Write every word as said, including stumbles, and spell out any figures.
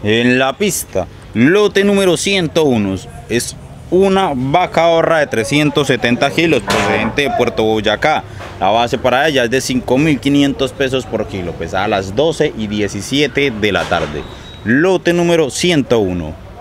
En la pista, lote número ciento uno, es una vaca horra de trescientos setenta kilos procedente de Puerto Boyacá. La base para ella es de cinco mil quinientos pesos por kilo, pesada a las doce y diecisiete de la tarde. Lote número ciento uno.